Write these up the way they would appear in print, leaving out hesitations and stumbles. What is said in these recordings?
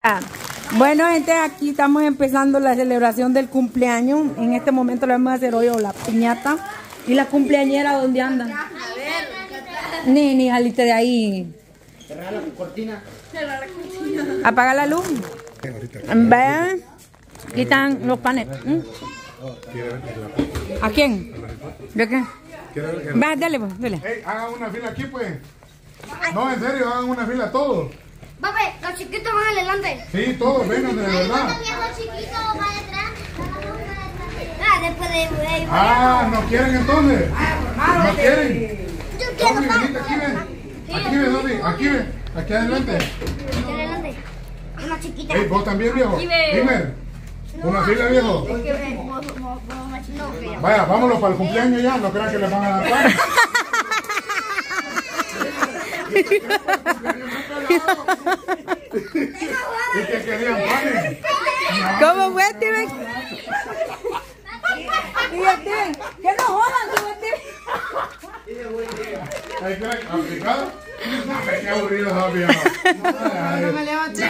Bueno, gente, aquí estamos empezando la celebración del cumpleaños. En este momento le vamos a hacer hoy la piñata. ¿Y la cumpleañera dónde anda? Ni saliste de ahí. Cerrar la cortina. Apaga la luz. Vean. Aquí están los panes. ¿A quién? ¿De qué? Va, dale, pues, dale. Hey, hagan una fila aquí, pues. No, en serio, hagan una fila todos. Papi, los chiquitos van adelante. Sí, todos, vengan de verdad. Los chiquitos van atrás. Después de... ¿no quieren entonces? ¿No quieren? Yo quiero, Domi, venite, aquí ven. Aquí ven, Domi, aquí ven. Aquí adelante. Aquí adelante. Una chiquita. Hey, vos también, viejo. Imer, una fila, viejo. Vaya, vámonos para el cumpleaños ya. No crean que les van a dar pan. Y que querían panes. ¿Cómo fue, Steven? Steven, que no jodan, Steven. ¿Hay crack aplicado? Qué aburrido, Javier. No me levanté.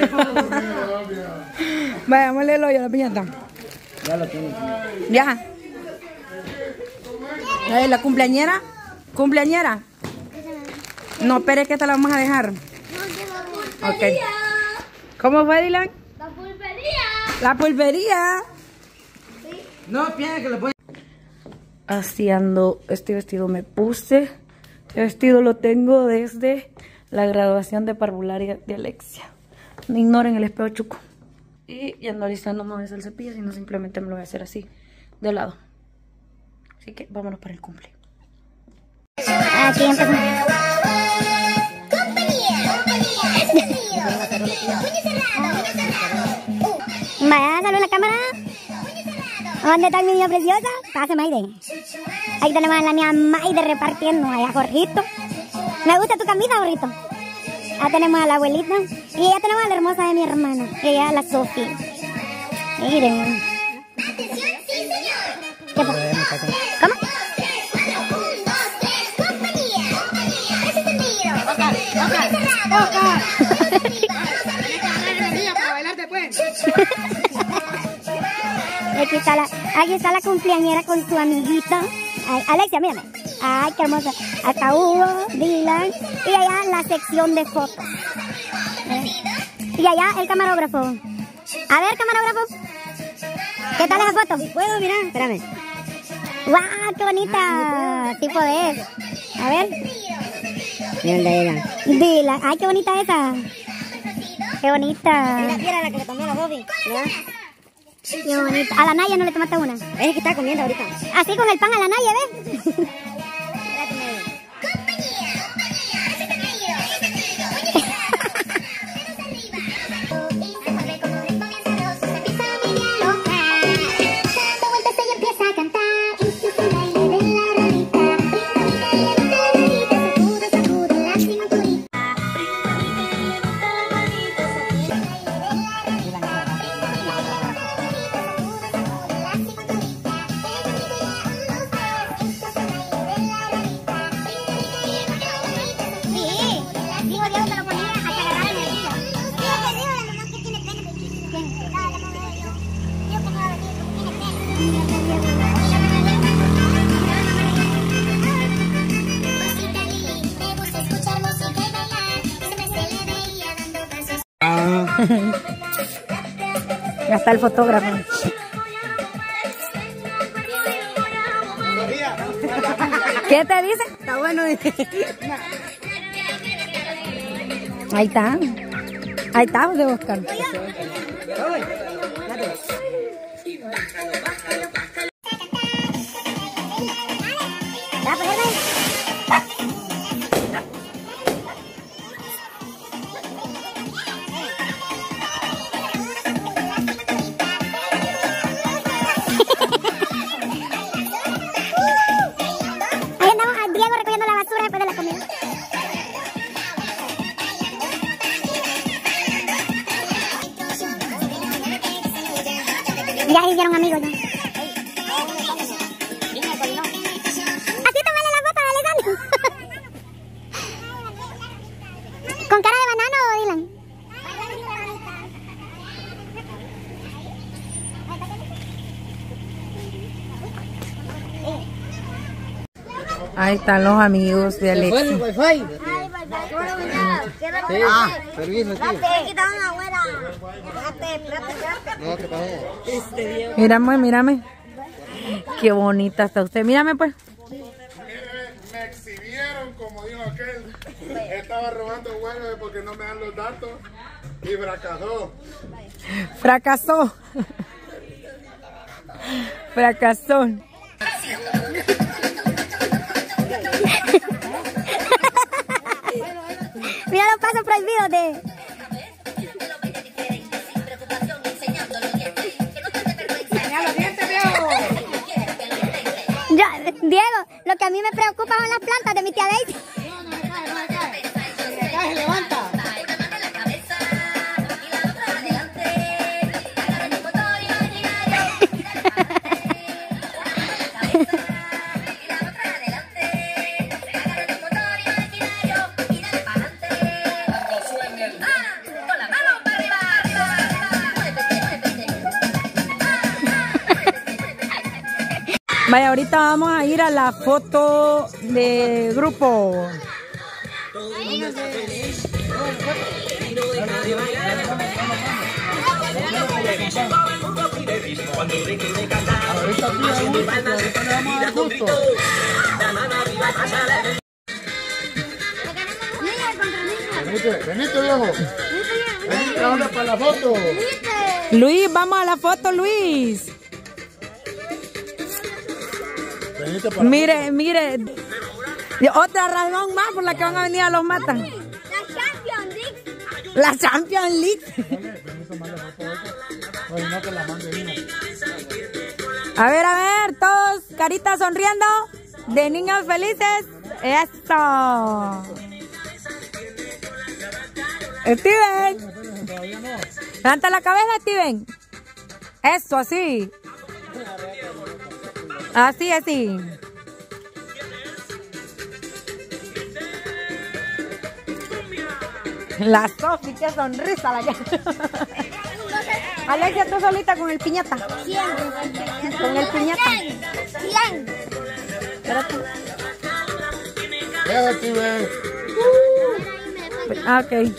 Vaya, vamos a leerlo yo, la piñata. Ya lo tengo. Ya. La cumpleañera. ¿Cumpleañera? No, espere que esta la vamos a dejar. Ok. ¿Cómo fue, Dylan? La pulpería. La pulpería. No, piensa que lo pueden. Haciendo este vestido me puse. Este vestido lo tengo desde la graduación de parvularia de Alexia. No ignoren el espejo chuco. Y ya no alistándome no es el cepillo, sino simplemente me lo voy a hacer así, de lado. Así que vámonos para el cumple. Aquí empezamos. Vaya, salud la cámara. ¿Dónde está mi niña preciosa? Pase, Maide. Ahí tenemos a la niña Maide repartiendo. Allá, Jorgito. Me gusta tu camisa, Jorgito. Ya tenemos a la abuelita. Y ya tenemos a la hermosa de mi hermana. Ella es la Sofía. Miren. ¿Qué pasa? ¿Cómo? Aquí está la cumpleañera con su amiguita. Ay, Alexia, mírame. Ay, qué hermosa. Acá Hugo, Dylan. Y allá la sección de fotos. Y allá el camarógrafo. A ver, camarógrafo. ¿Qué tal esa foto? ¿Puedo mirar? Espérame. ¡Guau! ¡Qué bonita! Sí podés. A ver. Dylan. ¡Ay, qué bonita esa! ¡Qué bonita! Mira la que le tomé a la Bobby. Qué bonita. A la Naya no le tomaste una. Es que está comiendo ahorita. Así con el pan a la Naya, ¿ves? Ya está el fotógrafo. ¿Qué te dice? Está bueno. Ahí está. Ahí está, de Oscar. Ahí andamos a Diego recogiendo la basura después de la comida. Ya hicieron amigos ya. Así tómale la foto de Alessandro. ¿Con cara de banano o Dylan? Ahí están los amigos de Alexia. el wifi? Permiso, tío. No, ¿qué pasó? Mírame, mírame. Qué bonita está usted. Mírame pues. Me exhibieron, como dijo aquel. Estaba robando huevos porque no me dan los datos. Y fracasó. Fracasó. Fracasó. Mira los pasos prohibidos de... Ya, Diego, lo que a mí me preocupa son las plantas de mi tía Daisy. Vaya, ahorita vamos a ir a la foto de grupo. Venite, viejo. Venite ahora para la foto. Luis, vamos a la foto, Luis. Venite para Mire, mire. Otra razón más por la que van a venir a los Matas. La Champions League. A ver, todos caritas sonriendo. De niños felices. Eso. Steven. Levanta la cabeza, Steven. Eso, así. Así, así. La Sofi, qué sonrisa la que... Alexia, tú solita con el piñata. Con el piñata. Espérate. Quédate, ve. Ok.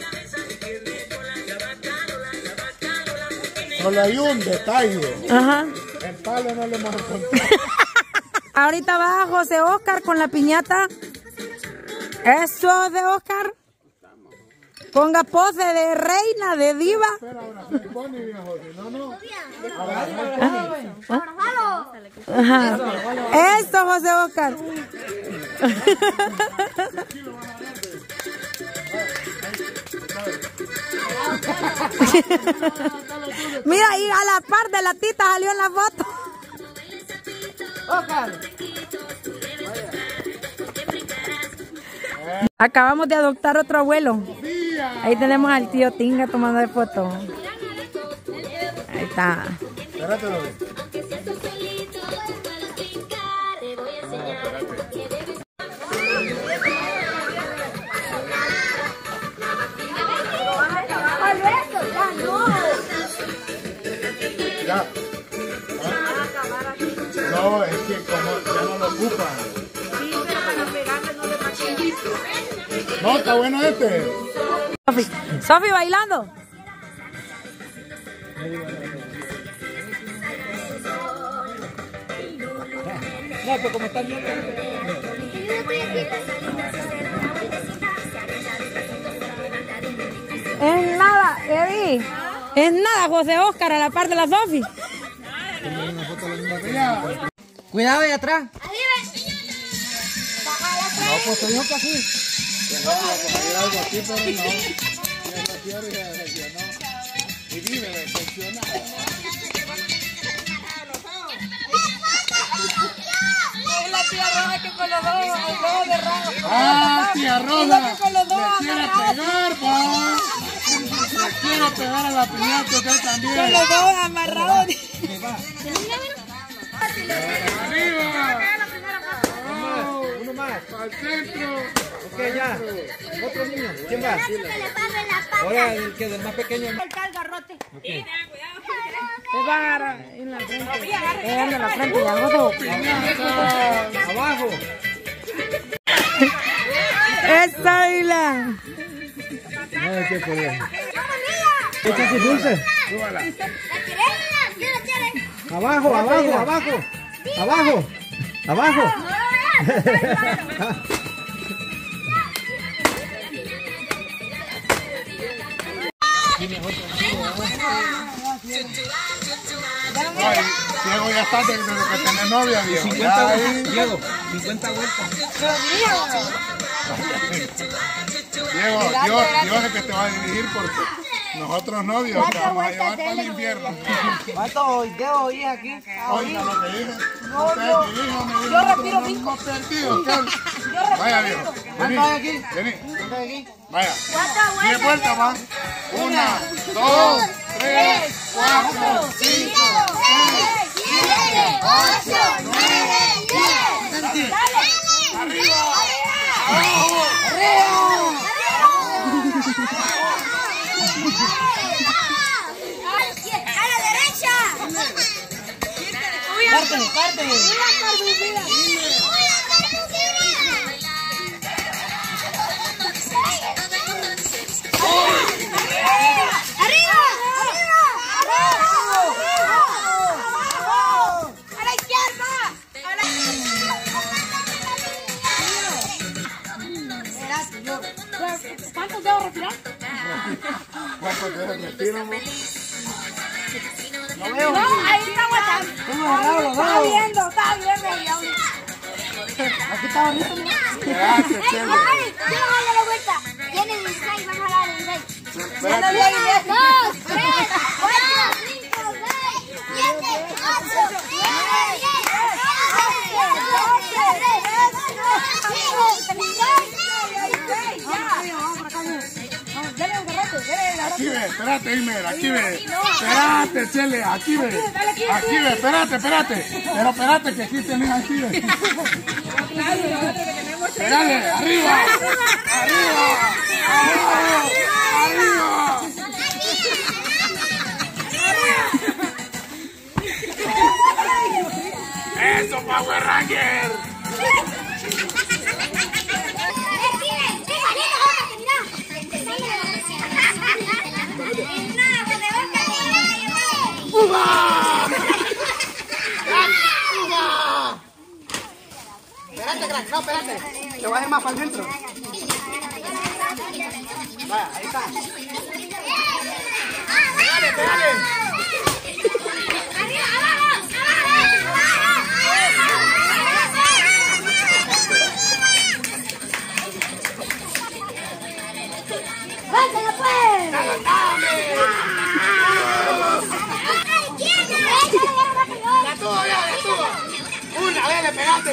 Solo hay un detalle. Ajá. El palo no le hemos encontrado. Ahorita va José Oscar con la piñata. Eso de Oscar. Ponga pose de reina, de diva. Espera, ahora se pone, viejo. No, no. Ajá. Eso, José Oscar. Mira, y a la par de la tita salió en la foto. Oscar. Acabamos de adoptar otro abuelo. Ahí tenemos al tío Tinga tomando de foto. Ahí está. Espérate, lo ve. Ya. No, es que como ya no lo ocupan. No, está bueno este. Sofi bailando. No, pues como están viendo. Es nada, Eddie. Es nada, José Oscar a la par de la Sofi. Cuidado ahí atrás. No, pues te dijo que así. Algo así, pero no. Y vive decepcionado. Es la tía Rosa que con los dos de raro. Ah, tía Rosa. Con los dos Le quiere pegar, pa. Le quiere pegar a la piñata usted también. Con los dos amarrados. ¡Arriba! Uno más. ¡Al centro! Ok, ya. Otro niño. ¿Quién va? Ahora el que es el más pequeño. El garrote. Okay. Te va a agarrar en la frente. En la frente, ya, José. ¡Piñata! Abajo. ¡Esa Dylan! No, ¿qué problema? ¿Echa sus dulces? Súbala. Abajo, abajo, abajo. Abajo. Abajo. Ay, Diego ya está desde que tenés novia, Diego. 50 vueltas, Diego. 50 vueltas. Diego, Dios es el que te va a dirigir porque nosotros novios te vamos a llevar para el infierno. ¿Cuánto Diego oí aquí? Oiga lo que dije. Ustedes dirijan, Yo respiro 5. perdidos. Vaya, Diego. ¿Cuánto hay aquí? Vení. ¿Cuánto hay aquí? Vaya. 10 vueltas más. 1, 2, 3, 4, 5, 6, 7, 8, 9, 10. ¡Arriba! ¡Abajo! ¡A la derecha! ¡Parte! ¿Cuántos debo respirar? ¿Cuántos dedos respiran? No veo. No, ahí está aguantando. Tengo agarrado los Está dedos. viendo el diablo. Aquí está bonito, ¿no? Gracias, Chele. Ay, quiero darle la vuelta. Tiene 16, vamos a darle 16. Espérate. 2, 3, 4, 5, 6, 7, 8, 9, 10, 11, 12, 13, Aquí ve, espérate, Imer, aquí ve. Espérate, Chele, aquí ve. Aquí ve, espérate. Pero espérate, que aquí tenés aquí ve. Espérate, arriba. Arriba. Eso, Power Ranger. Espérate, no, espérate. Te voy a hacer más para adentro. Vaya, ahí está. Pégale. ¡Váyala, pues! Ya estuvo. Una vez le pegaste.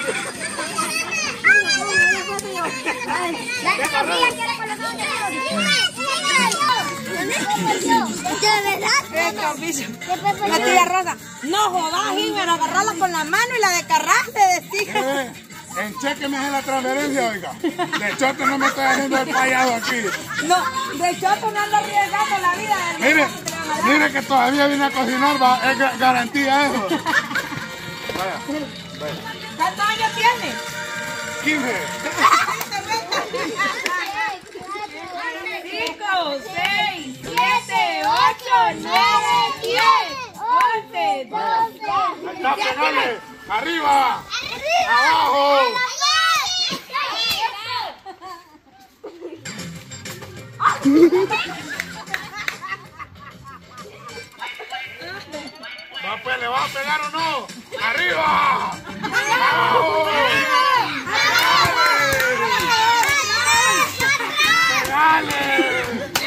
La tía Rosa. No jodas, Jiménez, agarrarla con la mano y la descarraste, decía. En cheque me hace la transferencia, oiga. De choto no me estoy haciendo el payado aquí. No, de choto no ando arriesgando la vida. Mire que todavía viene a cocinar, va, es garantía eso. Vaya. ¿Cuántos años tiene? 15. 5, 6, 7, 8, 9, 10, 11, 12. Ahí está, pegale. Arriba. Abajo. Va, pues, ¿le va a pegar o no? ¡Arriba! ¡Abajo! ¡Pegale!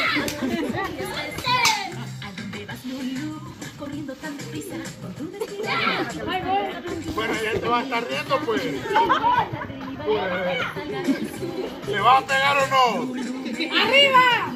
Bueno, ya te va a estar riendo, pues. ¿Le va a pegar o no? ¡Arriba!